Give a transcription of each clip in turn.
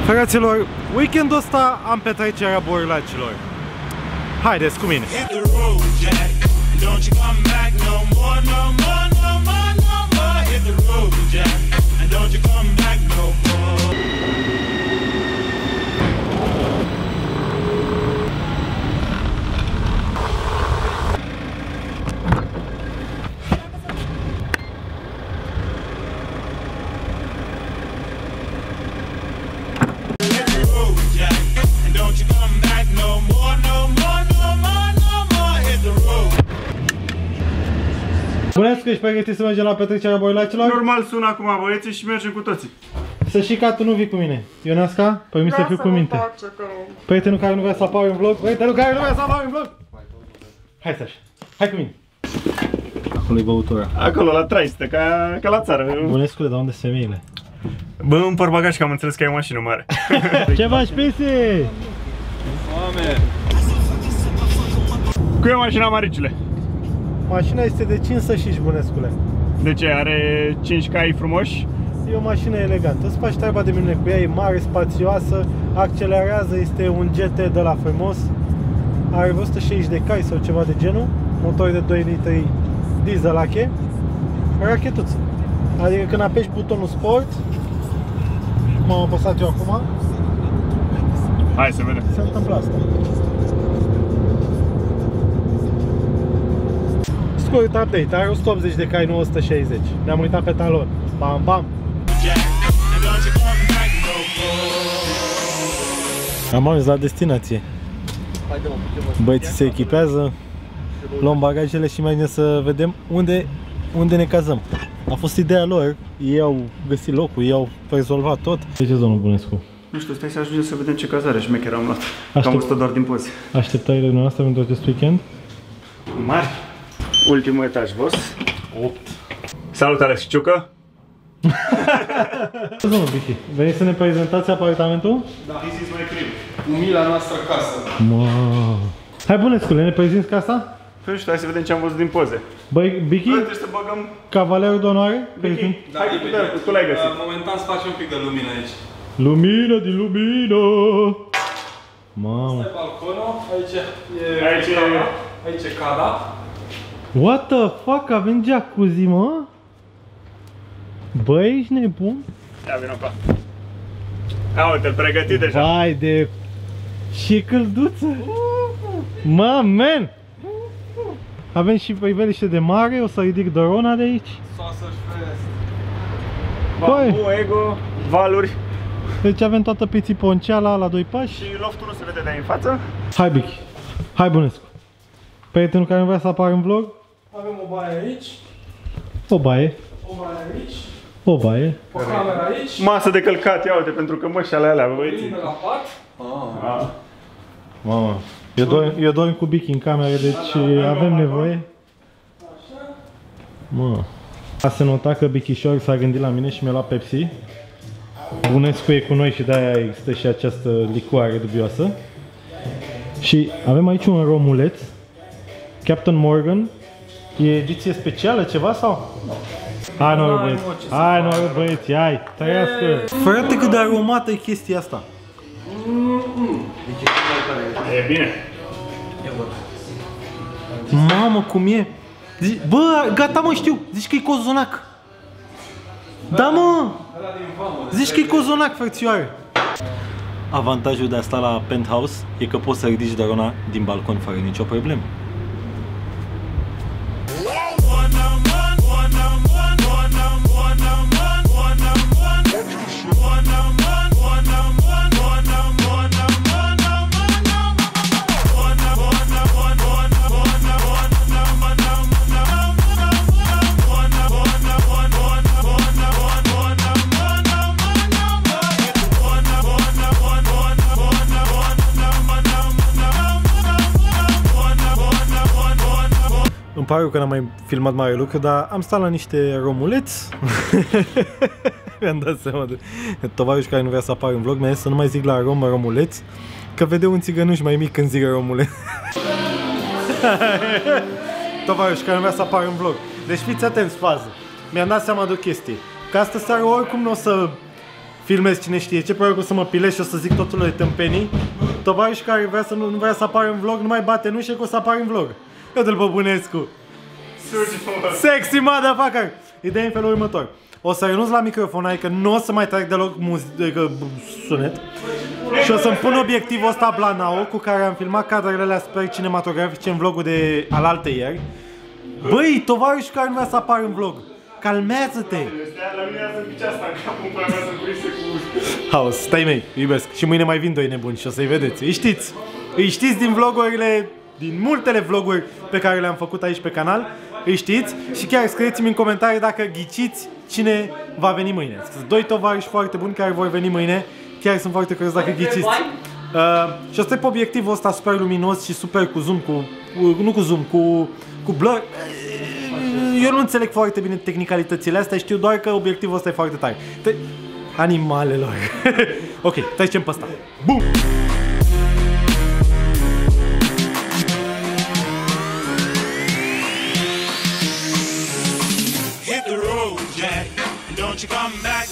Fraților, weekendul ăsta am petrecerea borlacilor. Haideți cu mine! Spuneți că ești pregătit să mergem la petrecerea boilacilor? Normal sună acum băieții și mergem cu toții. Să știi că tu nu vii cu mine. Ionesca, permis să fiu cu minte. Prietenul care nu vrea să apară în vlog. Prietenul care nu vrea să apară în vlog. Hai Saș, hai cu mine. Acolo-i băutura. Acolo la traistă, ca la țară. Bunescule, dar unde sunt femeile? Bă, în portbagaj că am înțeles că ai o mașină mare. Ce faci, Pisi? Foame! Cu e mașina maricile? Mașina este de 5 să și Bunescule. De ce? Are 5 cai frumoși? E o mașină elegantă, îți faci treaba de minune cu ea, e mare, spațioasă, accelerează, este un GT de la frumos. Are 160 de cai sau ceva de genul, motor de 2 litri dieselache, rachetuță. Adică când apeși butonul Sport, cum am apăsat eu acum, hai să vedem. se întâmplă asta. Scurt update, are 180 de cai, nu 160. Ne-am uitat pe talon. Bam, bam! Am ajuns la destinație. Băieții se echipează, luăm bagajele și mai să vedem unde ne cazăm. A fost ideea lor, ei au găsit locul, ei au rezolvat tot. Ce ziceți, domnul Bunescu? Nu știu, stai să ajungem să vedem ce cazare șmecher am luat. Am văzut doar din poze. Așteptările noastre pentru acest weekend? Mari. Ultimul etaj, boss. 8. Salut, Alex Ciucă. Domnul Bichi, veniți să ne prezentați apartamentul? Da, this is my crib. Umila noastră casă. Hai, Bunescule, ne prezinți casa? Nu știu, hai să vedem ce am văzut din poze. Băi, Bichi, Trebuie să băgăm... cavalerul de onoare? Bichi, Da, hai, tu l-ai găsit. Momentan să facem un pic de lumină aici. Lumină din lumină! Mamă! Asta e balconul, aici Aici e... aici e cada. What the fuck? Avem jacuzzi, mă? Băi, ești nebun? Ia vină pa. Ia uite-l pregătit deja. Vai de... Ce călduță! Man! Avem și priveliște de mare, o să ridic drona de aici. Sausage fest. Bambu, ego, valuri. Deci avem toată pițiponceala la 2 pași. Și loftul nu se vede de aici în față. Hai, Bichi! Hai, Bunescu! Prietenul care nu vrea să apară în vlog? Avem o baie aici. O baie. O baie aici. O baie. O cameră aici. Masă de călcat, ia uite, pentru că mășale alea, băieții. Lumină la pat. Mamă, eu dorm cu Bichi în cameră, deci avem nevoie. Așa. Mă. A se nota că Bichișor s-a gândit la mine și mi-a luat Pepsi. Bunescu e cu noi și de-aia există și această licoare dubioasă. Și avem aici un romuleț Captain Morgan. E ediție specială ceva sau? Hai noroc băieți, hai noroc băieți, hai, trăiască! Frate, cât de aromată e chestia asta! E bine. Mamă, cum e! Bă, gata mă, știu! Zici că e cozonac! Da mă! Zici că e cozonac, frățioare! Avantajul de a sta la penthouse e că poți să ridici drona din balcon fără nicio problemă. Îmi pare că n-am mai filmat mare lucru, dar am stat la niște romuleți. Mi-am dat seama de tovarăș care nu vrea să apară în vlog. Mi-a zis să nu mai zic la romuleți, că vede un țigănuș mai mic când zic romuleț. Tovarăș care nu vrea să apară în vlog. Deci fiți atenți fază. Mi-am dat seama de o chestie. Că astă seară oricum nu o să filmez cine știe ce, probabil o să mă pilez și o să zic totul de tâmpenii. Tovarășul care vrea să nu vrea să apară în vlog, nu mai bate nușe că o să apară în vlog. Iată-l pe Bănescu. Sexy motherfucker! Ideea e în felul următor. O să renunț la microfon, adică nu o să mai trag deloc sunet. Și o să-mi pun obiectivul ăsta Blanao cu care am filmat cadrele alea super cinematografice în vlogul de alaltă ieri. Băi, tovarășul care nu vrea să apară în vlog. Calmează-te! Haos, stai mei, iubesc. Și mâine mai vin doi nebuni și o să-i vedeți. Îi știți din vlogurile, din multele vloguri pe care le-am făcut aici pe canal. Îi știți și chiar scrieți-mi în comentarii dacă ghiciți cine va veni mâine. Sunt doi tovarăși foarte buni care vor veni mâine. Chiar sunt foarte curios dacă ghiciți. Și ăsta e pe obiectivul ăsta super luminos și super cu zoom, nu cu zoom, cu blur. Eu nu înțeleg foarte bine tehnicalitățile astea, știu doar că obiectivul ăsta e foarte tare. Animalelor. Ok, trecem pe ăsta. Bum! Hit the road, Jack, and don't you come back.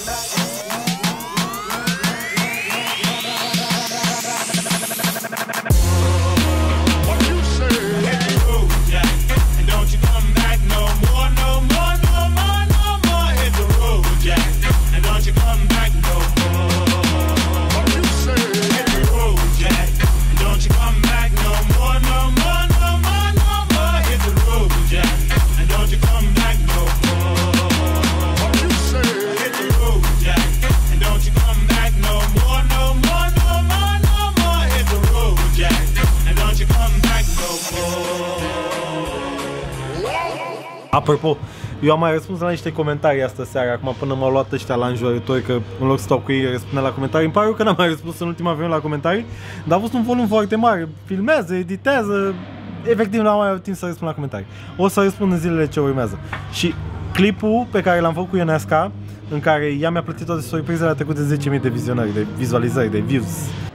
What you say? Hit the road, Jack, and don't you come back no more, no more, no more, no more. Hit the road, Jack, and don't you come back no more. What you say? Hit the road, Jack, and don't you come back no more, no more, no more, no more. Hit the road, Jack, and don't you come back no more. What you say? Hit the road, Jack, and don't you come back no more, no more, no more, no more. Hit the road, Jack, and don't you come back no more. Apropo, eu am mai răspuns la niște comentarii astă seară, acum până m-au luat ăștia la înjurători, că în loc să stau cu ei răspunde la comentarii. Îmi pare rău că n-am mai răspuns în ultima vreme la comentarii, dar a fost un volum foarte mare, filmează, editează, efectiv n-am mai avut timp să răspund la comentarii. O să răspund în zilele ce urmează. Și clipul pe care l-am făcut cu Ionesca, în care ea mi-a plătit toate surprizele, a trecut de 10.000 de vizionări, de vizualizări, de views.